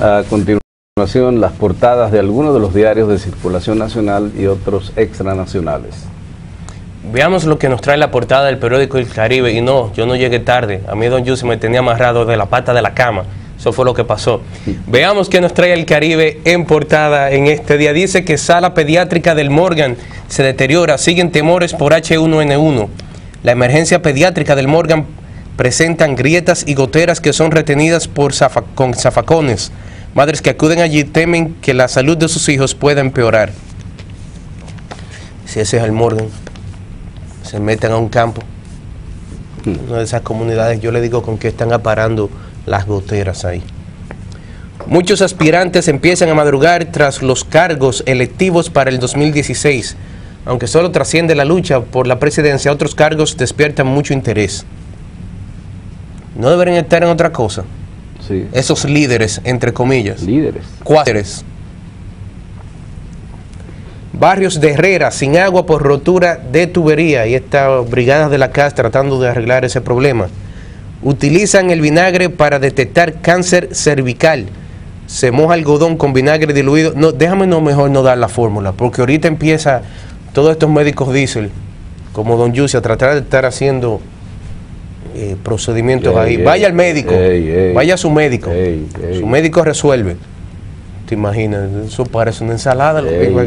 A continuación, las portadas de algunos de los diarios de circulación nacional y otros extranacionales. Veamos lo que nos trae la portada del periódico El Caribe. Y no, yo no llegué tarde. A mí don Yusi me tenía amarrado de la pata de la cama. Eso fue lo que pasó. Veamos qué nos trae El Caribe en portada en este día. Dice que sala pediátrica del Morgan se deteriora. Siguen temores por H1N1. La emergencia pediátrica del Morgan presentan grietas y goteras que son retenidas con zafacones. Madres que acuden allí temen que la salud de sus hijos pueda empeorar. Si ese es el Morgan, se meten a un campo, una de esas comunidades, yo le digo con qué están aparando las goteras ahí. Muchos aspirantes empiezan a madrugar tras los cargos electivos para el 2016. Aunque solo trasciende la lucha por la presidencia, otros cargos despiertan mucho interés. ¿No deberían estar en otra cosa? Sí. Esos líderes, entre comillas. Líderes. Cuáteres. Barrios de Herrera sin agua por rotura de tubería. Y estas brigadas de la CAS tratando de arreglar ese problema. Utilizan el vinagre para detectar cáncer cervical. Se moja algodón con vinagre diluido. No, déjame mejor no dar la fórmula, porque ahorita empieza todos estos médicos diésel, como don Yusi, a tratar de estar haciendo procedimientos ahí. Vaya al médico, vaya a su médico. Su médico resuelve. ¿Te imaginas? Eso parece una ensalada.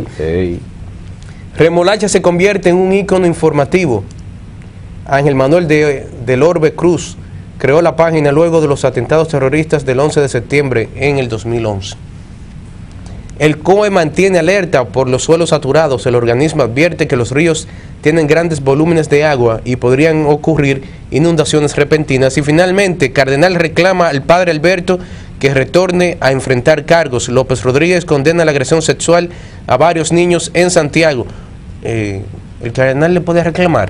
Remolacha se convierte en un ícono informativo. Ángel Manuel del Orbe Cruz creó la página luego de los atentados terroristas del 11 de septiembre en el 2011. El COE mantiene alerta por los suelos saturados. El organismo advierte que los ríos tienen grandes volúmenes de agua y podrían ocurrir inundaciones repentinas. Y finalmente, Cardenal reclama al padre Alberto que retorne a enfrentar cargos. López Rodríguez condena la agresión sexual a varios niños en Santiago. ¿El Cardenal le puede reclamar?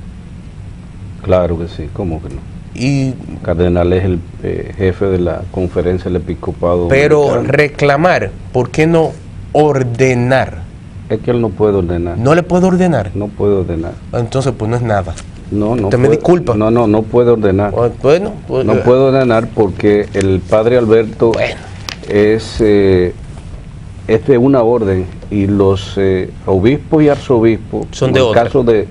Claro que sí, ¿cómo que no? Y Cardenal es el jefe de la conferencia del episcopado. Pero dominicano. Reclamar, ¿por qué no ordenar? Es que él no puede ordenar. ¿No le puede ordenar? No puede ordenar. Entonces pues no es nada. No, no. Usted me disculpa. No puede ordenar. Bueno, pues, no puede ordenar porque el padre Alberto es de una orden y los obispos y arzobispos son de otra.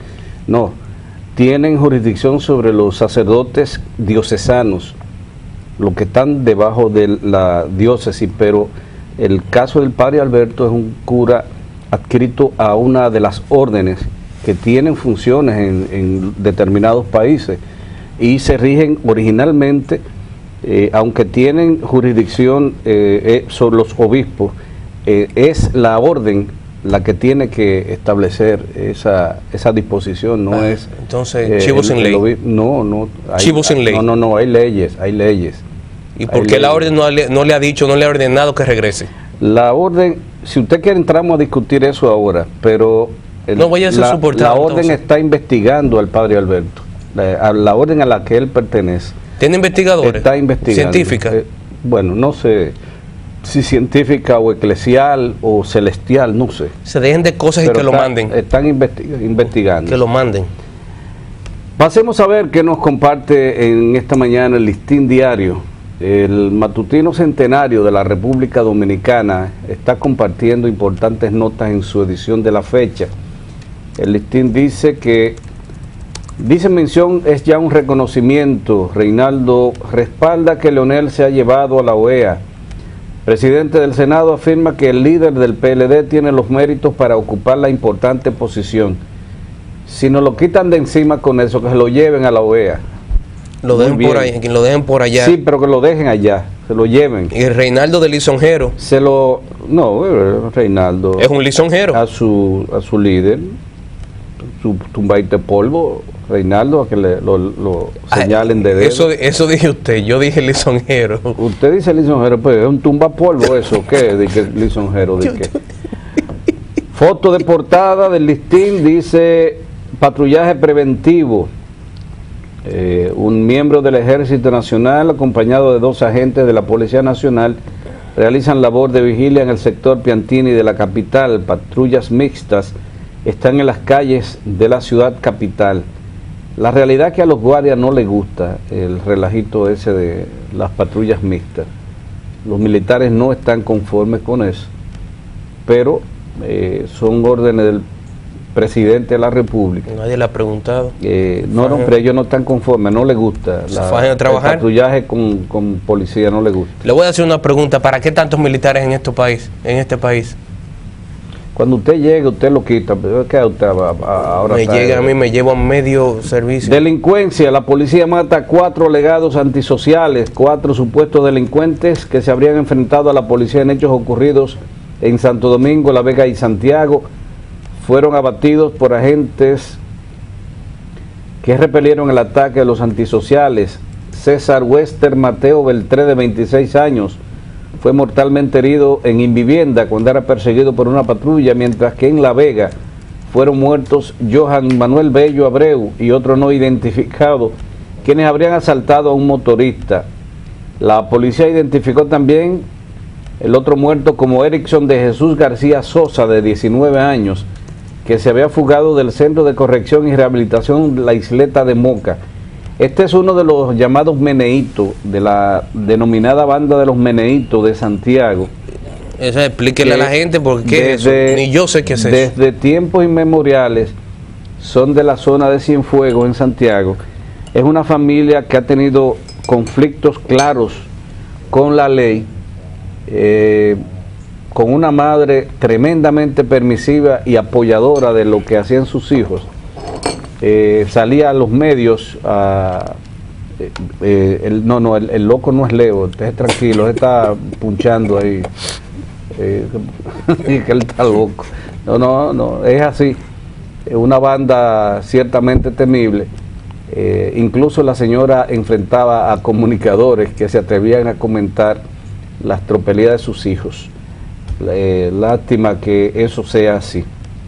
Tienen jurisdicción sobre los sacerdotes diocesanos, los que están debajo de la diócesis, pero el caso del padre Alberto es un cura adscrito a una de las órdenes que tienen funciones en determinados países y se rigen originalmente, aunque tienen jurisdicción sobre los obispos, es la orden la que tiene que establecer esa disposición, no es... Entonces, chivo sin ley. Chivo sin ley. No, hay leyes. ¿Y por qué la orden no le ha dicho, no le ha ordenado que regrese? La orden, si usted quiere entramos a discutir eso ahora, pero no voy a ser soportado, la orden está investigando al padre Alberto, la orden a la que él pertenece. ¿Tiene investigadores? Está investigando. ¿Científica? Bueno, no sé si científica o eclesial o celestial, no sé. Se dejen de cosas y que lo manden. Están investigando. Que lo manden. Pasemos a ver qué nos comparte en esta mañana el Listín Diario. El matutino centenario de la República Dominicana está compartiendo importantes notas en su edición de la fecha. El Listín dice que, mención, es ya un reconocimiento. Reinaldo respalda que Leonel se ha llevado a la OEA. Presidente del Senado afirma que el líder del PLD tiene los méritos para ocupar la importante posición. Si nos lo quitan de encima con eso, que se lo lleven a la OEA. Lo dejen por allá. Sí, pero que lo dejen allá, se lo lleven. Y Reinaldo de lisonjero. Reinaldo. Es un lisonjero. A su líder, su tumbadita de polvo, Reinaldo, a que lo señalen de dedo. Eso dije usted, yo dije lisonjero. Usted dice lisonjero, pues es un tumba polvo eso, ¿qué? ¿De qué lisonjero? ¿De qué? Foto de portada del Listín dice patrullaje preventivo. Un miembro del Ejército Nacional acompañado de 2 agentes de la Policía Nacional realizan labor de vigilia en el sector Piantini de la capital. Patrullas mixtas están en las calles de la ciudad capital. La realidad es que a los guardias no les gusta el relajito ese de las patrullas mixtas. Los militares no están conformes con eso, pero son órdenes del presidente de la República. Nadie le ha preguntado. No, pero ellos no están conformes, no les gusta. ¿Se trabajar? El patrullaje con policía no les gusta. Le voy a hacer una pregunta, ¿para qué tantos militares en este país? Cuando usted llegue, usted lo quita. Ahora a mí me llevo a medio servicio. Delincuencia. La policía mata a 4 alegados antisociales, 4 supuestos delincuentes que se habrían enfrentado a la policía en hechos ocurridos en Santo Domingo, La Vega y Santiago. Fueron abatidos por agentes que repelieron el ataque de los antisociales. César Wester Mateo Beltré, de 26 años, fue mortalmente herido en Invivienda cuando era perseguido por una patrulla, mientras que en La Vega fueron muertos Johan Manuel Bello Abreu y otro no identificado, quienes habrían asaltado a un motorista. La policía identificó también el otro muerto como Erickson de Jesús García Sosa, de 19 años, que se había fugado del Centro de Corrección y Rehabilitación La Isleta de Moca. Este es uno de los llamados meneitos, de la denominada banda de los meneitos de Santiago. Eso explíquele a la gente porque ni yo sé qué es eso. Desde tiempos inmemoriales son de la zona de Cienfuegos en Santiago. Es una familia que ha tenido conflictos claros con la ley, con una madre tremendamente permisiva y apoyadora de lo que hacían sus hijos. Salía a los medios, el loco no es Leo, usted tranquilo, él está punchando ahí, que él está loco. No, es así, una banda ciertamente temible. Incluso la señora enfrentaba a comunicadores que se atrevían a comentar las tropelías de sus hijos. Lástima que eso sea así.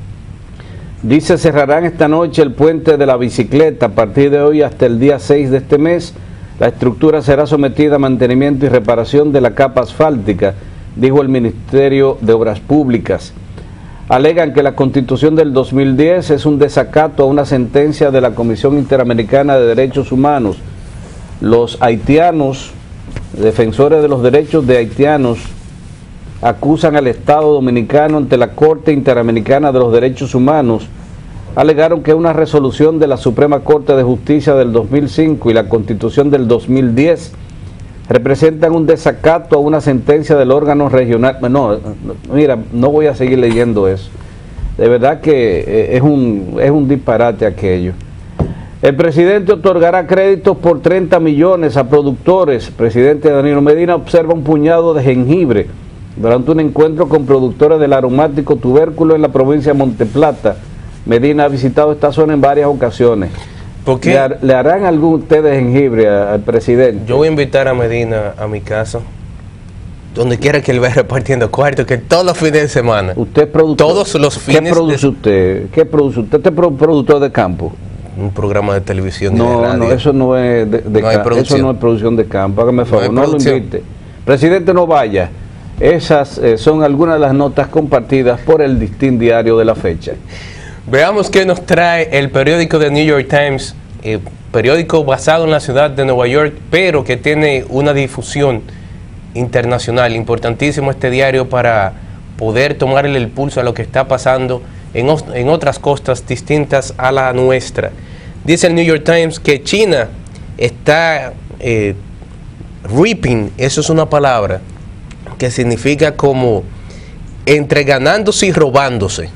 Dice, cerrarán esta noche el puente de la bicicleta. A partir de hoy hasta el día 6 de este mes, la estructura será sometida a mantenimiento y reparación de la capa asfáltica, dijo el Ministerio de Obras Públicas. Alegan que la Constitución del 2010 es un desacato a una sentencia de la Comisión Interamericana de Derechos Humanos. Los haitianos, defensores de los derechos de haitianos, acusan al Estado Dominicano ante la Corte Interamericana de los Derechos Humanos. Alegaron que una resolución de la Suprema Corte de Justicia del 2005 y la Constitución del 2010 representan un desacato a una sentencia del órgano regional. Mira, no voy a seguir leyendo eso. De verdad que es un disparate aquello. El presidente otorgará créditos por 30 millones a productores. El presidente Danilo Medina observa un puñado de jengibre durante un encuentro con productores del aromático tubérculo en la provincia de Monteplata. Medina ha visitado esta zona en varias ocasiones. ¿Por qué? ¿Le harán algún té de jengibre al presidente? Yo voy a invitar a Medina a mi casa, donde quiera que él vaya repartiendo cuartos, que todos los fines de semana. ¿Usted es productor? Todos los fines. ¿Qué produce usted? ¿Qué produce usted? ¿Usted es productor de campo? Un programa de televisión. No, eso no es eso no es producción de campo. Hágame favor, no lo invite. Presidente, no vaya. Esas son algunas de las notas compartidas por el Listín Diario de la fecha. Veamos qué nos trae el periódico The New York Times, periódico basado en la ciudad de Nueva York, pero que tiene una difusión internacional. Importantísimo este diario para poder tomarle el pulso a lo que está pasando en otras costas distintas a la nuestra. Dice el New York Times que China está reaping, eso es una palabra que significa como entre ganándose y robándose,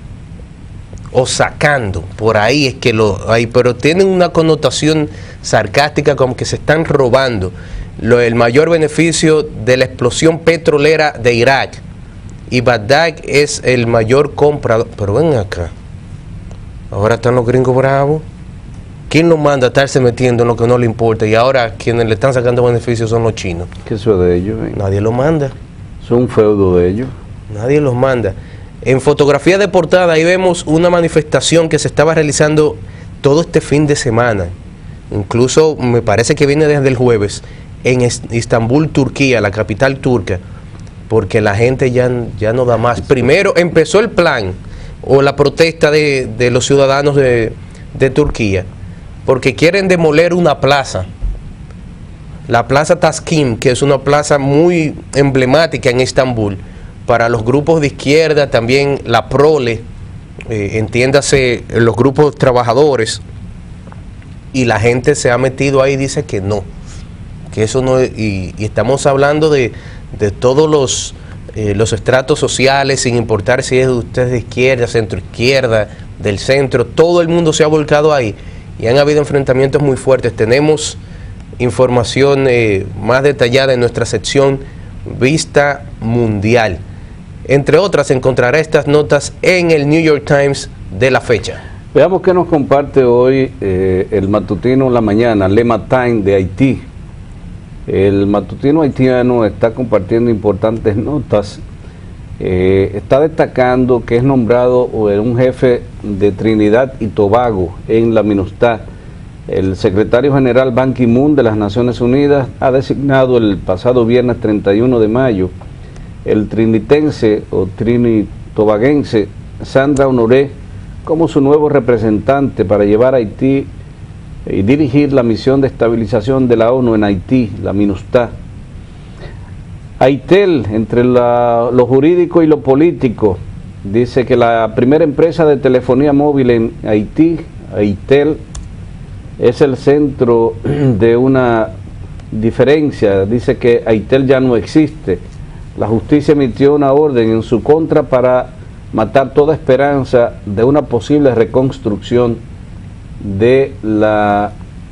o sacando, por ahí es que lo hay, pero tienen una connotación sarcástica, como que se están robando el mayor beneficio de la explosión petrolera de Irak, y Bagdad es el mayor comprador. Pero ven acá, ahora están los gringos bravos. ¿Quién nos manda a estarse metiendo en lo que no le importa? Y ahora quienes le están sacando beneficios son los chinos. ¿Qué eso es de ellos? Nadie los manda. Es un feudo de ellos. Nadie los manda. En fotografía de portada ahí vemos una manifestación que se estaba realizando todo este fin de semana. Incluso me parece que viene desde el jueves en Estambul, Turquía, la capital turca, porque la gente ya no da más. Primero empezó el plan o la protesta de los ciudadanos de Turquía, porque quieren demoler una plaza la Plaza Taksim, que es una plaza muy emblemática en Estambul, para los grupos de izquierda, también la prole, entiéndase los grupos trabajadores, y la gente se ha metido ahí y dice que no, que eso no, y estamos hablando de todos los estratos sociales, sin importar si es usted de izquierda, centro izquierda, del centro, todo el mundo se ha volcado ahí y han habido enfrentamientos muy fuertes. Tenemos información más detallada en nuestra sección Vista Mundial. Entre otras, encontrará estas notas en el New York Times de la fecha. Veamos qué nos comparte hoy el matutino La Mañana, Le Matin de Haití. El matutino haitiano está compartiendo importantes notas. Está destacando que es nombrado un jefe de Trinidad y Tobago en la MINUSTAH. El secretario general Ban Ki-moon de las Naciones Unidas ha designado el pasado viernes 31 de mayo el trinitense o trinitobaguense Sandra Honoré como su nuevo representante para llevar a Haití y dirigir la misión de estabilización de la ONU en Haití, la MINUSTAH. Aitel, entre lo jurídico y lo político, dice que la primera empresa de telefonía móvil en Haití, Aitel, es el centro de una diferencia. Dice que Aitel ya no existe. La justicia emitió una orden en su contra para matar toda esperanza de una posible reconstrucción de la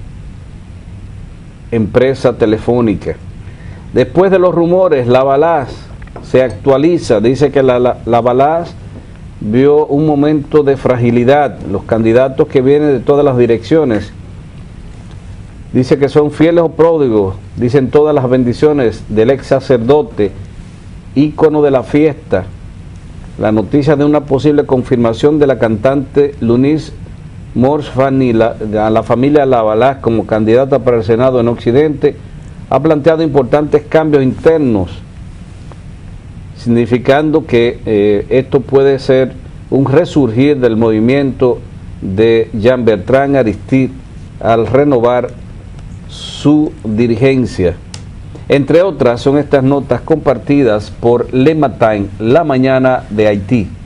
empresa telefónica. Después de los rumores, Lavalas se actualiza, dice que Lavalas vio un momento de fragilidad. Los candidatos que vienen de todas las direcciones, dice que son fieles o pródigos, dicen todas las bendiciones del ex sacerdote, ícono de la fiesta. La noticia de una posible confirmación de la cantante Lunis Morsfani a la familia Lavalas como candidata para el Senado en Occidente ha planteado importantes cambios internos, significando que esto puede ser un resurgir del movimiento de Jean-Bertrand Aristide al renovar su dirigencia. Entre otras son estas notas compartidas por Le Matin, La Mañana de Haití.